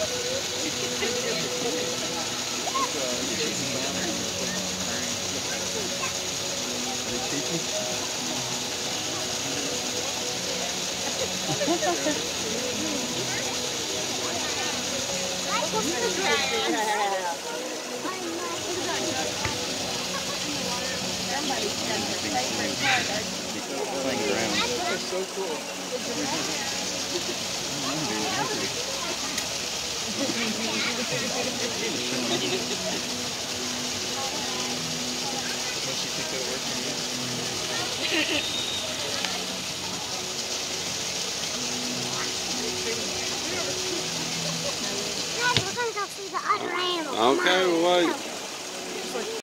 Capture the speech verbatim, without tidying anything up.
Playing around. That's so cool. Don't you think that'll work for you? Guys, we're gonna go see the other animals. Okay, well, wait.